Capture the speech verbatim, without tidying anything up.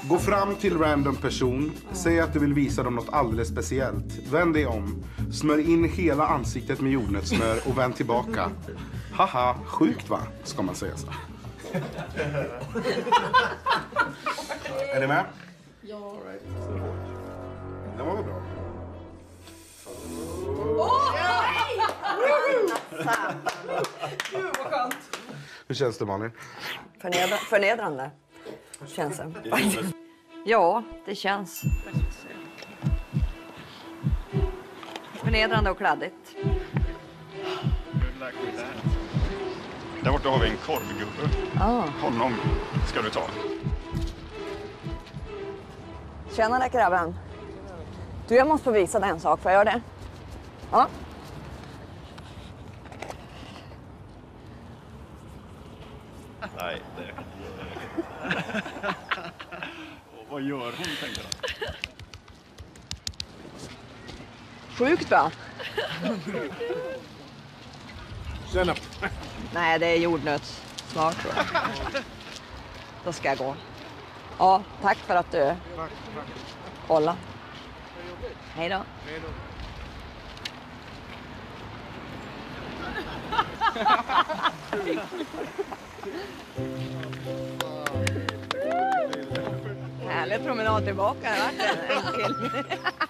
Gå fram till random person, säg att du vill visa dem något alldeles speciellt. Vänd dig om, smör in hela ansiktet med jordnötssmör och vänd tillbaka. Haha, sjukt va? Ska man säga så. Är ni med? Ja. Det var väl bra. Åh, nej! Gud, vad skönt. Hur känns det, Malin? Förnedra, förnedrande känns det. Ja, det känns. Förnedrande och kladdigt. Där borta har vi en korvgubbe. Ah. Honom ska du ta. Tjenare grabben. Du, jag måste få visa dig en sak. Får jag göra det? Ja. Nej, det... Och vad gör hon, tänker jag? Sjukt va? Tjena. Nej, det är jordnötssmör tror jag. Då ska jag gå. Ja, tack för att du kollade. Hej då. Hej då. Härlig promenad tillbaka. Det har varit en kille.